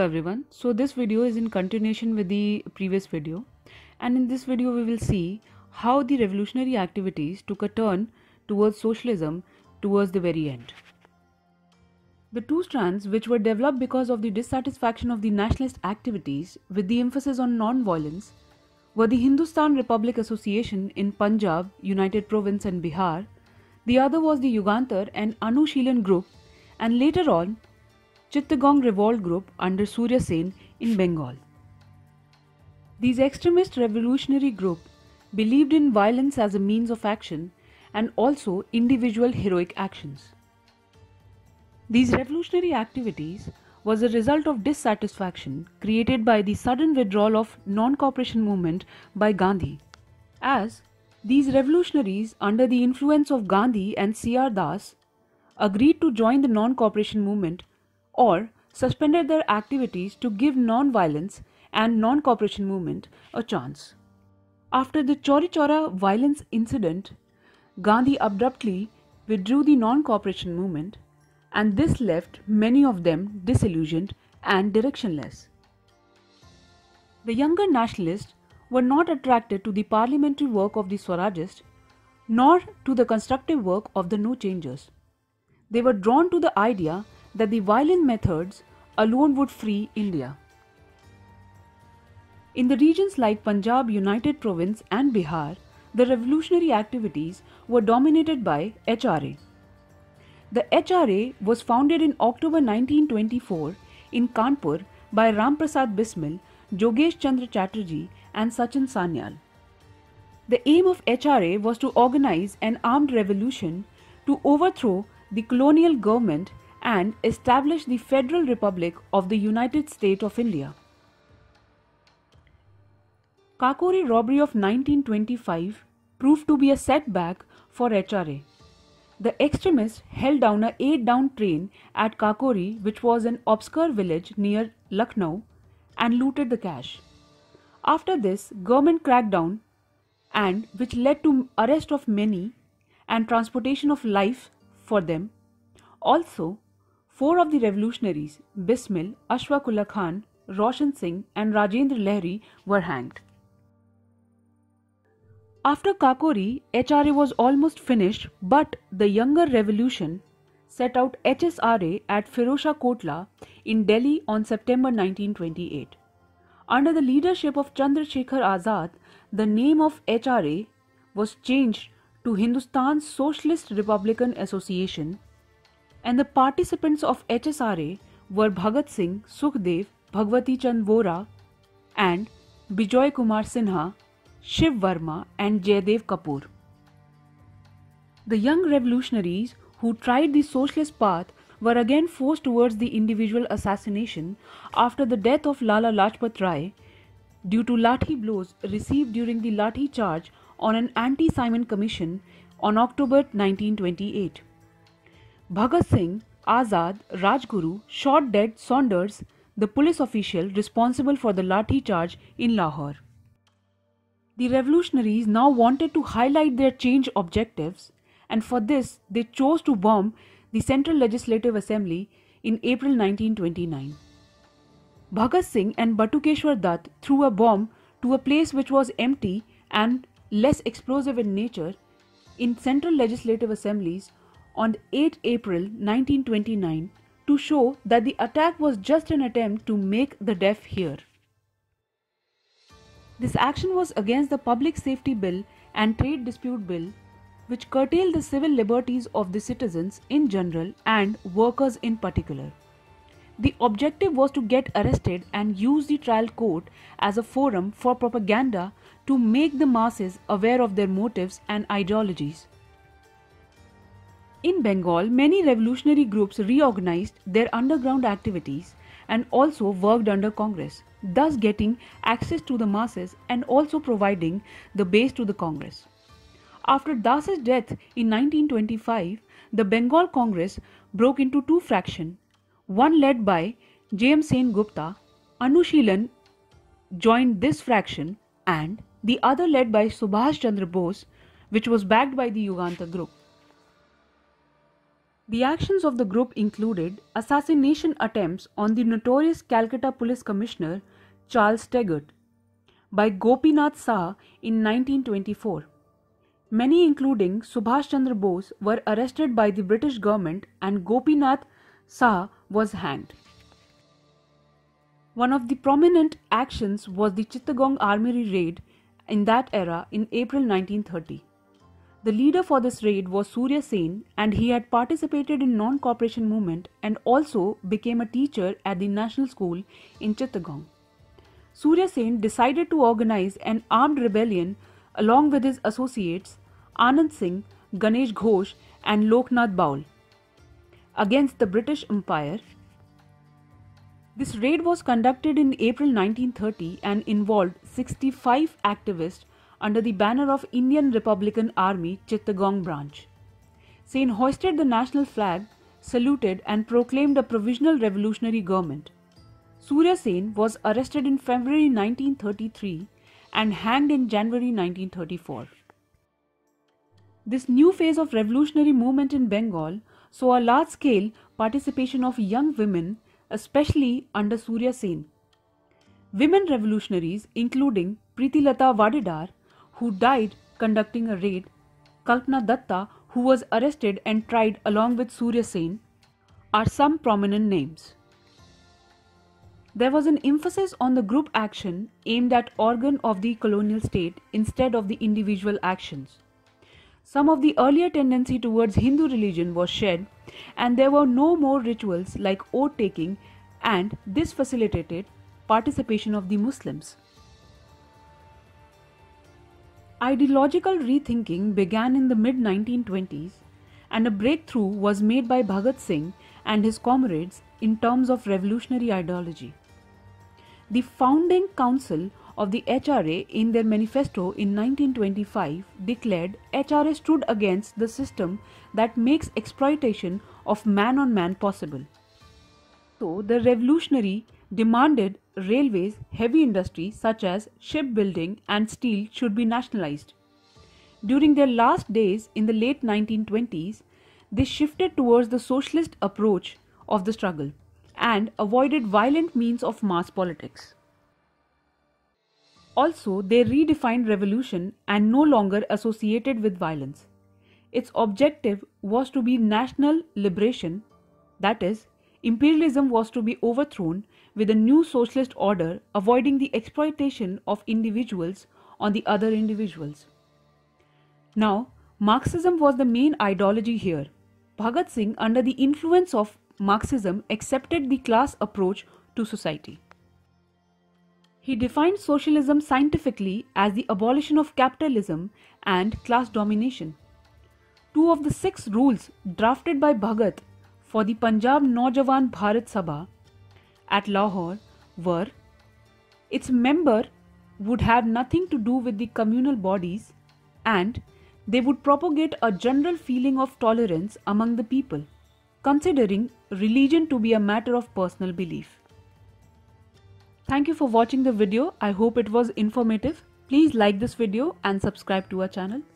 everyone. So this video is in continuation with the previous video, and in this video we will see how the revolutionary activities took a turn towards socialism towards the very end. The two strands which were developed because of the dissatisfaction of the nationalist activities with the emphasis on non-violence were the Hindustan Republic Association in Punjab, United Province and Bihar. The other was the Yugantar and Anushilan group, and later on Chittagong Revolt Group under Surya Sen in Bengal. These extremist revolutionary group believed in violence as a means of action and also individual heroic actions. These revolutionary activities was a result of dissatisfaction created by the sudden withdrawal of non-cooperation movement by Gandhi, as these revolutionaries under the influence of Gandhi and C.R. Das agreed to join the non-cooperation movement or suspended their activities to give non-violence and non-cooperation movement a chance. After the Chauri Chaura violence incident, Gandhi abruptly withdrew the non-cooperation movement, and this left many of them disillusioned and directionless. The younger nationalists were not attracted to the parliamentary work of the Swarajists nor to the constructive work of the No Changers. They were drawn to the idea that the violent methods alone would free India. In the regions like Punjab, United Province and Bihar, the revolutionary activities were dominated by HRA. The HRA was founded in October 1924 in Kanpur by Ram Prasad Bismil, Jogesh Chandra Chatterjee and Sachin Sanyal. The aim of HRA was to organize an armed revolution to overthrow the colonial government and establish the Federal Republic of the United States of India. Kakori robbery of 1925 proved to be a setback for HRA. The extremists held down a 8-down train at Kakori, which was an obscure village near Lucknow, and looted the cash. After this, government cracked down, and which led to arrest of many and transportation of life for them. Also, 4 of the revolutionaries, Bismil, Ashfaq Ullah Khan, Roshan Singh and Rajendra Lahiri were hanged. After Kakori, HRA was almost finished, but the younger revolution set out HSRA at Firozshah Kotla in Delhi on September 1928. Under the leadership of Chandrasekhar Azad, the name of HRA was changed to Hindustan Socialist Republican Association, and the participants of HSRA were Bhagat Singh, Sukhdev, Bhagwati Chand Vora and Bijoy Kumar Sinha, Shiv Varma and Jaydev Kapoor. The young revolutionaries who tried the socialist path were again forced towards the individual assassination after the death of Lala Lajpat Rai due to lathi blows received during the lathi charge on an anti-Simon commission on October 1928. Bhagat Singh, Azad, Rajguru shot dead Saunders, the police official responsible for the lathi charge in Lahore. The revolutionaries now wanted to highlight their change objectives, and for this they chose to bomb the Central Legislative Assembly in April 1929. Bhagat Singh and Batukeshwar Dutt threw a bomb to a place which was empty and less explosive in nature in Central Legislative Assemblies on 8 April 1929 to show that the attack was just an attempt to make the deaf hear. This action was against the Public Safety Bill and Trade Dispute Bill, which curtailed the civil liberties of the citizens in general and workers in particular. The objective was to get arrested and use the trial court as a forum for propaganda to make the masses aware of their motives and ideologies. In Bengal, many revolutionary groups reorganized their underground activities and also worked under Congress, thus getting access to the masses and also providing the base to the Congress. After Das's death in 1925, the Bengal Congress broke into 2 fractions, one led by J.M. Sen Gupta. Anushilan joined this fraction, and the other led by Subhash Chandra Bose, which was backed by the Yugantar group. The actions of the group included assassination attempts on the notorious Calcutta Police Commissioner Charles Teggart by Gopinath Saha in 1924. Many, including Subhash Chandra Bose, were arrested by the British government and Gopinath Saha was hanged. One of the prominent actions was the Chittagong Armory raid in that era in April 1930. The leader for this raid was Surya Sen, and he had participated in non-cooperation movement and also became a teacher at the National School in Chittagong. Surya Sen decided to organize an armed rebellion along with his associates Anand Singh, Ganesh Ghosh and Loknath Baul against the British Empire. This raid was conducted in April 1930 and involved 65 activists under the banner of Indian Republican Army Chittagong branch. Sen hoisted the national flag, saluted and proclaimed a provisional revolutionary government. Surya Sen was arrested in February 1933 and hanged in January 1934. This new phase of revolutionary movement in Bengal saw a large-scale participation of young women, especially under Surya Sen. Women revolutionaries, including Pritilata Vadidar, who died conducting a raid, Kalpana Datta, who was arrested and tried along with Surya Sen, are some prominent names. There was an emphasis on the group action aimed at organ of the colonial state instead of the individual actions. Some of the earlier tendency towards Hindu religion was shed, and there were no more rituals like oath taking, and this facilitated participation of the Muslims. Ideological rethinking began in the mid-1920s, and a breakthrough was made by Bhagat Singh and his comrades in terms of revolutionary ideology. The founding council of the HRA in their manifesto in 1925 declared HRA stood against the system that makes exploitation of man on man possible. So the revolutionary demanded railways, heavy industry such as shipbuilding and steel should be nationalized. During their last days in the late 1920s, they shifted towards the socialist approach of the struggle and avoided violent means of mass politics. Also, they redefined revolution and no longer associated with violence. Its objective was to be national liberation, that is, imperialism was to be overthrown with a new socialist order, avoiding the exploitation of individuals on the other individuals. Now, Marxism was the main ideology here. Bhagat Singh, under the influence of Marxism, accepted the class approach to society. He defined socialism scientifically as the abolition of capitalism and class domination. Two of the 6 rules drafted by Bhagat for the Punjab Naujawan Bharat Sabha at Lahore were: its member would have nothing to do with the communal bodies, and they would propagate a general feeling of tolerance among the people, considering religion to be a matter of personal belief. Thank you for watching the video. I hope it was informative. Please like this video and subscribe to our channel.